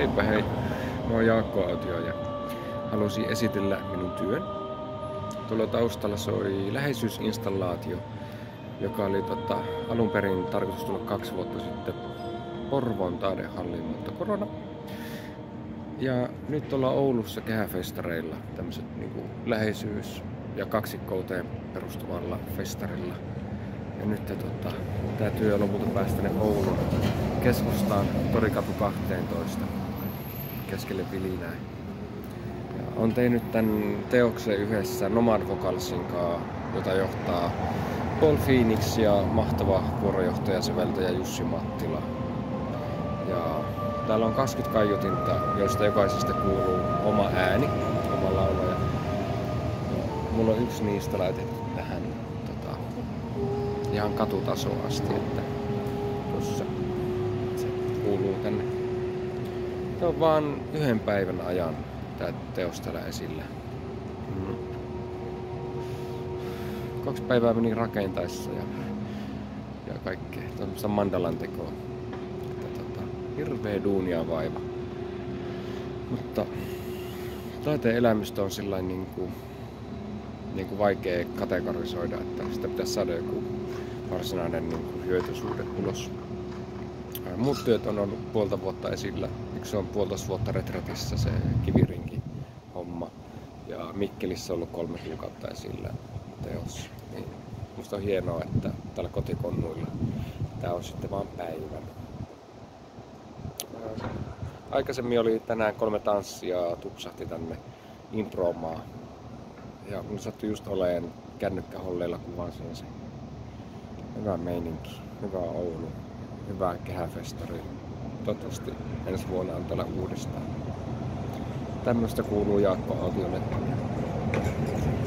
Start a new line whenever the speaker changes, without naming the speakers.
Heipä hei, mä oon Jaakko Autio ja halusin esitellä minun työn. Tuolla taustalla soi läheisyysinstallaatio, joka oli alun perin tarkoitus tulla 2 vuotta sitten Porvoon taidehalliin, mutta korona. Ja nyt ollaan Oulussa kehäfestareilla, tämmöset niinku läheisyys- ja kaksikkouteen perustuvalla festarilla. Ja nyt tää työ on lopulta päästänyt Oulun keskustaan Torikatu 12 keskelle Vilinää. Ja on tehnyt tän teoksen yhdessä Nomad Vocalsin kanssa, jota johtaa Paul Phoenix ja mahtava vuorojohtaja-säveltäjä Jussi Mattila. Ja täällä on 20 kaiutinta, joista jokaisesta kuuluu oma ääni, oma laulaja. Mulla on yksi niistä laitettu tähän ihan katutasoon asti, että tossa se kuuluu tänne. Tämä on vaan 1 päivän ajan tää teos täällä esillä. 2 päivää meni rakentaessa ja kaikkea. Tuommoista mandalan tekoa. Hirveä duunia vaiva. Mutta taiteen elämistä on sillain niinku vaikea kategorisoida, että sitä pitäisi saada joku varsinainen niinku hyötysuhde ulos. Muut työt on ollut 1,5 vuotta esillä. Yksi on 1,5 vuotta Reträtissä se kivirinki homma. Ja Mikkelissä on ollut 3 kuukautta esillä teos. Niin musta on hienoa, että täällä kotikonnuilla tää on sitten vaan päivän. Aikaisemmin oli tänään 3 tanssia tupsahti tänne impromaan. Ja mun sattui just oleen kännykkäholleilla kuvasin se. Hyvä meininki, hyvä Oulu, hyvää kehäfestari. Toivottavasti ensi vuonna on täällä uudestaan. Tämmöstä kuuluu Jaakko Autiolle.